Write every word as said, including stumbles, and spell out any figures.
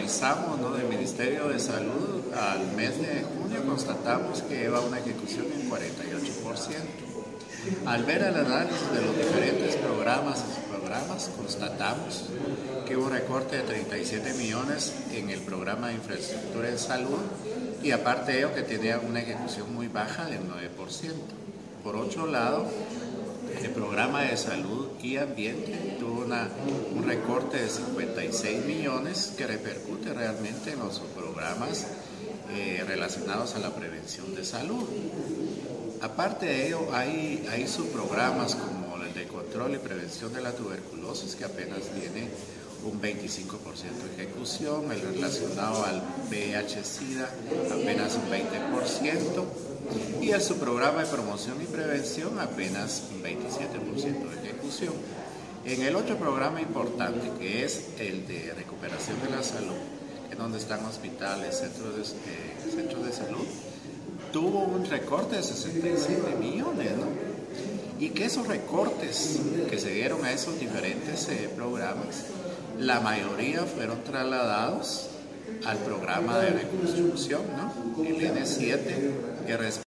revisamos, ¿no?, del Ministerio de Salud al mes de junio, constatamos que lleva una ejecución en cuarenta y ocho por ciento. Al ver el análisis de los diferentes programas y subprogramas, constatamos que hubo un recorte de treinta y siete millones en el programa de infraestructura en salud y aparte de ello que tenía una ejecución muy baja del nueve por ciento. Por otro lado, el programa de salud y ambiente tuvo una, un recorte de cincuenta y seis millones que repercute realmente en los subprogramas eh, relacionados a la prevención de salud. Aparte de ello, hay, hay subprogramas como el de control y prevención de la tuberculosis que apenas tiene un veinticinco por ciento de ejecución, el relacionado al V I H SIDA apenas un veinte por ciento y el subprograma de promoción y prevención apenas un veintisiete por ciento de ejecución. En el otro programa importante, que es el de recuperación de la salud, que es donde están hospitales, centros de, eh, centros de salud, tuvo un recorte de sesenta y siete millones, ¿no? Y que esos recortes que se dieron a esos diferentes eh, programas, la mayoría fueron trasladados al programa de reconstrucción, ¿no?, el N siete, que